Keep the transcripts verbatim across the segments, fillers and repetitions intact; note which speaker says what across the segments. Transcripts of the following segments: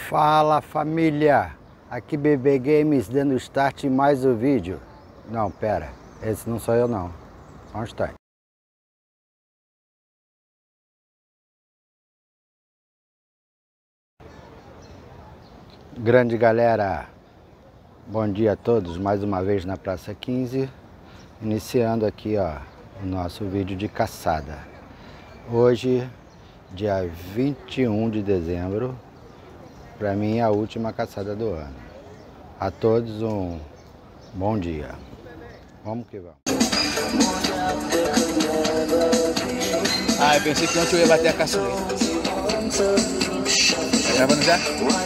Speaker 1: Fala família, aqui B B Games dando start em mais um vídeo. Não, pera, esse não sou eu não, só um instante. Grande galera, bom dia a todos, mais uma vez na Praça quinze, iniciando aqui ó, o nosso vídeo de caçada. Hoje, dia vinte e um de dezembro, para mim é a última caçada do ano. A todos um bom dia. Vamos que vamos.
Speaker 2: Ah, eu pensei que ontem eu ia bater a caçuleira. Tá gravando já?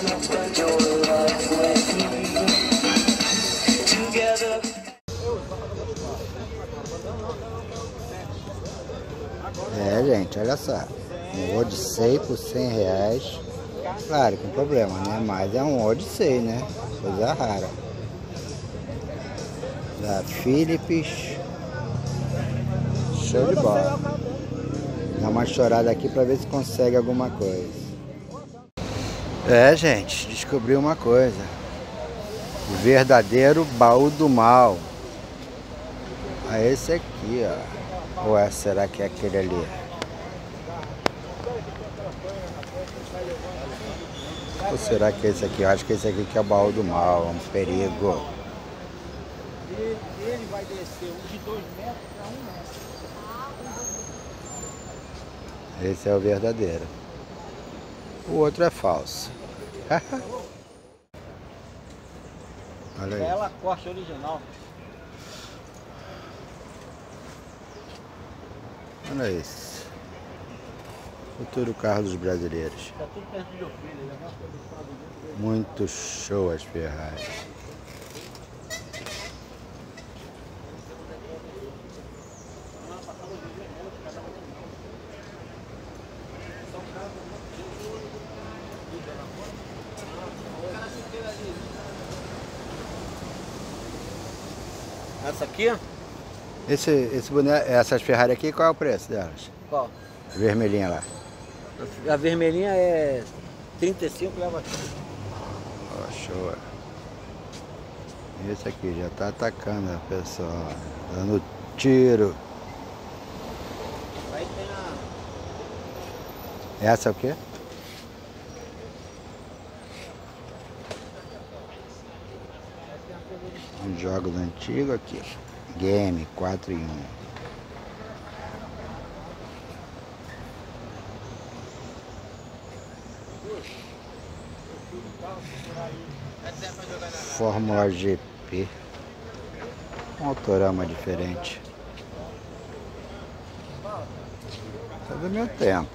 Speaker 1: É, gente, olha só. Um Odyssey por cem reais. Claro, com problema, né? Mas é um Odyssey, né? Coisa rara. Da Philips. Show de bola. Dá uma chorada aqui pra ver se consegue alguma coisa. É, gente, descobri uma coisa. O verdadeiro baú do mal. Ah, esse aqui, ó. Ou é, será que é aquele ali? Ou será que é esse aqui? Eu acho que esse aqui que é o baú do mal, é um perigo.
Speaker 3: Ele vai descer um de dois metros para um metro.
Speaker 1: Esse é o verdadeiro. O outro é falso. Olha aí.
Speaker 3: Ela corte original.
Speaker 1: Olha isso. Futuro carro dos brasileiros.
Speaker 3: Tá tudo perto de Ofília, né?
Speaker 1: Muito show as Ferrari.
Speaker 3: Essa aqui?
Speaker 1: Esse, esse boneco, essas Ferrari aqui, qual é o preço delas?
Speaker 3: Qual?
Speaker 1: Vermelhinha lá.
Speaker 3: A vermelhinha é trinta e cinco, leva aqui.
Speaker 1: Ó, show. Esse aqui já tá atacando a pessoa, dando tiro.
Speaker 3: Aí tem a...
Speaker 1: Essa é o quê? Um jogo do antigo aqui. Game quatro em um. Fórmula G P. Um autorama diferente. Tá do meu tempo.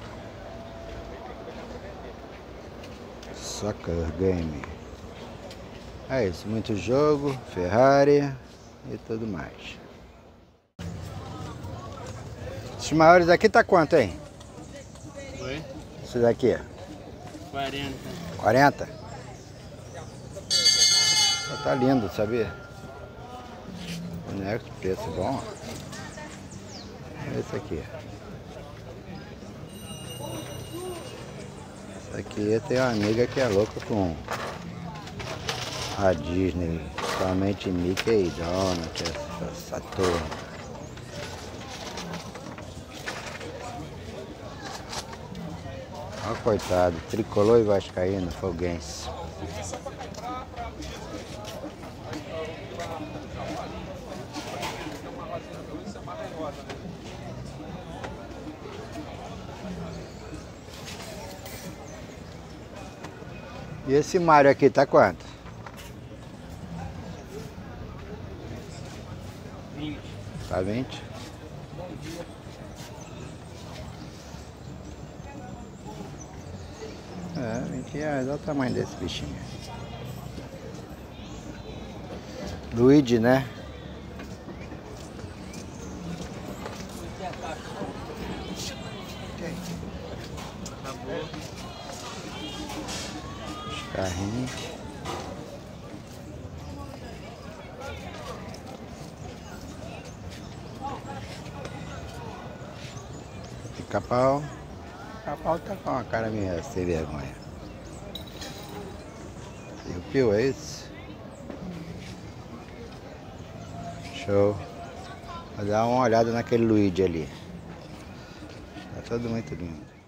Speaker 1: Soccer Game. É isso, muito jogo, Ferrari e tudo mais. Esses maiores aqui tá quanto, hein?
Speaker 3: Oi?
Speaker 1: Esse daqui?
Speaker 3: quarenta.
Speaker 1: quarenta? Tá lindo, sabia? Boneco de preço bom. Esse aqui. Esse aqui tem uma amiga que é louca com a Disney, somente Mickey e Donald, essa, essa turma. Olha coitado, tricolor e vascaíno, folguense. E esse Mario aqui tá quanto?
Speaker 3: vinte.
Speaker 1: Tá vinte? É, vinte reais, olha o tamanho desse bichinho. Luigi, né?
Speaker 3: Acabou.
Speaker 1: Os carrinhos. Pica-pau. Pica-pau tá com uma cara meio sem vergonha. Piu-piu, é isso? Show. Vou dar uma olhada naquele Luigi ali. Tá todo muito lindo.